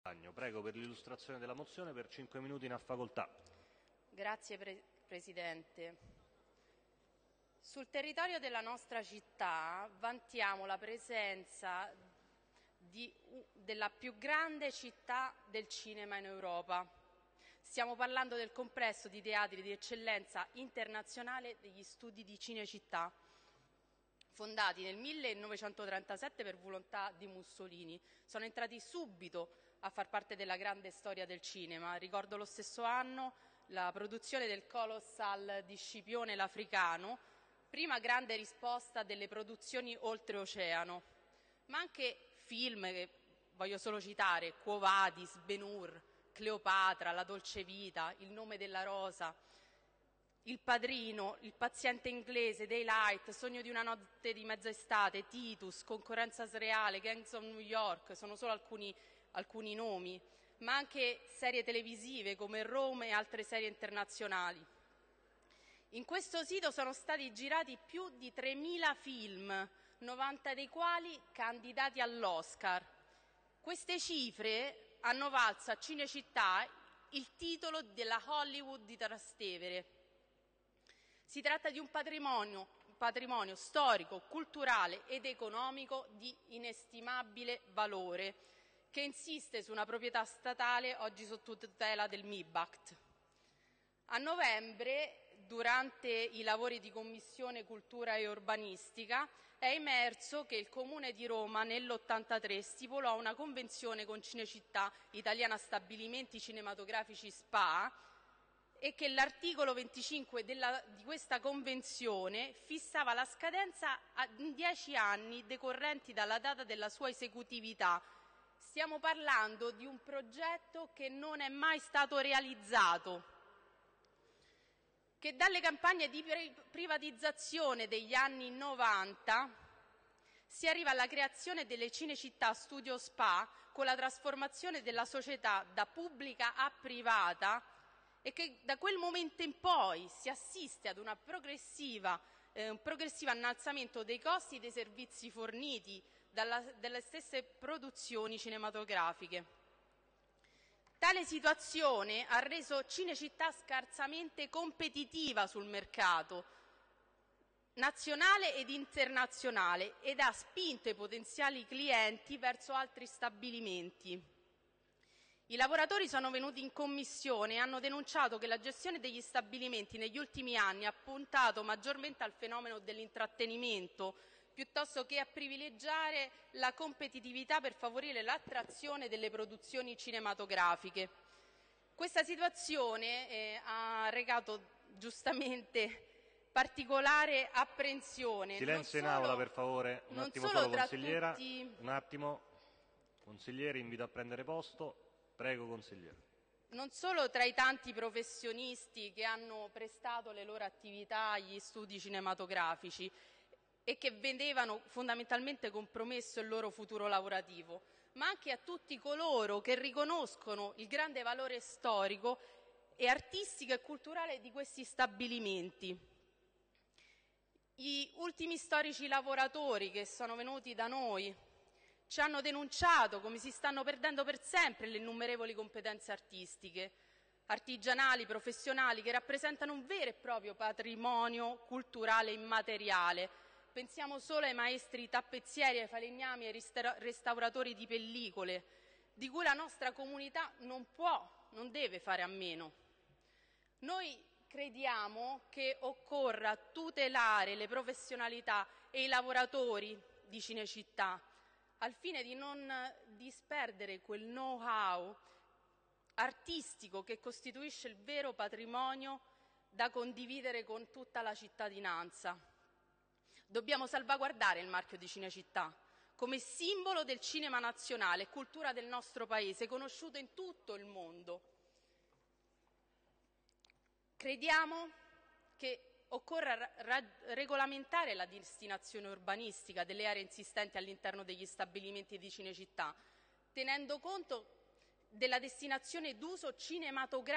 Prego per l'illustrazione della mozione per 5 minuti in facoltà. Grazie Presidente. Sul territorio della nostra città vantiamo la presenza della più grande città del cinema in Europa. Stiamo parlando del complesso di teatri di eccellenza internazionale degli studi di Cinecittà, fondati nel 1937 per volontà di Mussolini. Sono entrati subito a far parte della grande storia del cinema. Ricordo lo stesso anno la produzione del Colossal di Scipione l'Africano, prima grande risposta delle produzioni oltreoceano, ma anche film che voglio solo citare: Quo Vadis, Ben-Hur, Cleopatra, La dolce vita, Il nome della rosa, Il padrino, Il paziente inglese, Daylight, Sogno di una notte di mezz'estate, Titus, Concorrenza sreale, Gangs of New York, sono solo alcuni nomi, ma anche serie televisive come Rome e altre serie internazionali. In questo sito sono stati girati più di 3.000 film, 90 dei quali candidati all'Oscar. Queste cifre hanno valso a Cinecittà il titolo della Hollywood di Trastevere. Si tratta di un patrimonio storico, culturale ed economico di inestimabile valore, che insiste su una proprietà statale oggi sotto tutela del MIBACT. A novembre, durante i lavori di Commissione Cultura e Urbanistica, è emerso che il Comune di Roma nell'83 stipulò una convenzione con Cinecittà Italiana Stabilimenti Cinematografici SpA e che l'articolo 25 di questa convenzione fissava la scadenza in 10 anni decorrenti dalla data della sua esecutività. Stiamo parlando di un progetto che non è mai stato realizzato, che dalle campagne di privatizzazione degli anni 90 si arriva alla creazione delle Cinecittà Studio SpA con la trasformazione della società da pubblica a privata, e che da quel momento in poi si assiste ad un progressivo innalzamento dei costi dei servizi forniti dalle stesse produzioni cinematografiche. Tale situazione ha reso Cinecittà scarsamente competitiva sul mercato nazionale ed internazionale ed ha spinto i potenziali clienti verso altri stabilimenti. I lavoratori sono venuti in commissione e hanno denunciato che la gestione degli stabilimenti negli ultimi anni ha puntato maggiormente al fenomeno dell'intrattenimento, piuttosto che a privilegiare la competitività per favorire l'attrazione delle produzioni cinematografiche. Questa situazione ha recato giustamente particolare apprensione. Silenzio in aula, per favore. Un attimo solo, consigliera. Un attimo. Consigliere, invito a prendere posto. Prego, consigliere. Non solo tra i tanti professionisti che hanno prestato le loro attività agli studi cinematografici e che vedevano fondamentalmente compromesso il loro futuro lavorativo, ma anche a tutti coloro che riconoscono il grande valore storico e artistico e culturale di questi stabilimenti. Gli ultimi storici lavoratori che sono venuti da noi ci hanno denunciato come si stanno perdendo per sempre le innumerevoli competenze artistiche, artigianali, professionali, che rappresentano un vero e proprio patrimonio culturale immateriale. Pensiamo solo ai maestri tappezzieri, ai falegnami, ai restauratori di pellicole, di cui la nostra comunità non deve fare a meno. Noi crediamo che occorra tutelare le professionalità e i lavoratori di Cinecittà, al fine di non disperdere quel know-how artistico che costituisce il vero patrimonio da condividere con tutta la cittadinanza. Dobbiamo salvaguardare il marchio di Cinecittà come simbolo del cinema nazionale e cultura del nostro Paese, conosciuto in tutto il mondo. Crediamo che occorra regolamentare la destinazione urbanistica delle aree insistenti all'interno degli stabilimenti di Cinecittà, tenendo conto della destinazione d'uso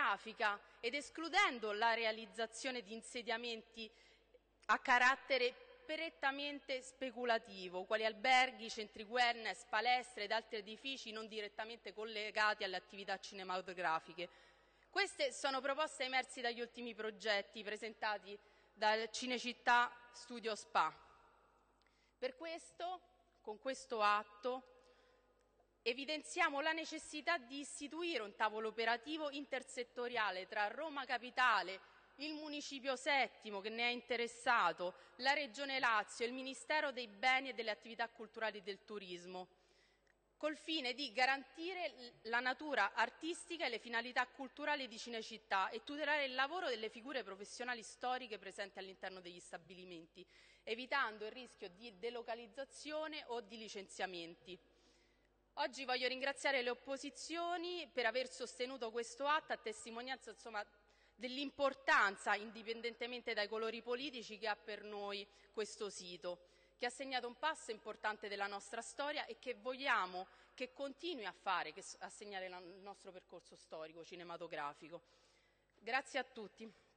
cinematografica ed escludendo la realizzazione di insediamenti a carattere prettamente speculativo, quali alberghi, centri wellness, palestre ed altri edifici non direttamente collegati alle attività cinematografiche. Queste sono proposte emerse dagli ultimi progetti presentati dal Cinecittà Studio Spa. Per questo, con questo atto, evidenziamo la necessità di istituire un tavolo operativo intersettoriale tra Roma Capitale, il Municipio Settimo che ne è interessato, la Regione Lazio e il Ministero dei Beni e delle Attività Culturali e del Turismo, col fine di garantire la natura artistica e le finalità culturali di Cinecittà e tutelare il lavoro delle figure professionali storiche presenti all'interno degli stabilimenti, evitando il rischio di delocalizzazione o di licenziamenti. Oggi voglio ringraziare le opposizioni per aver sostenuto questo atto a testimonianza dell'importanza, indipendentemente dai colori politici, che ha per noi questo sito, che ha segnato un passo importante della nostra storia e che vogliamo che continui a fare, a segnare il nostro percorso storico cinematografico. Grazie a tutti.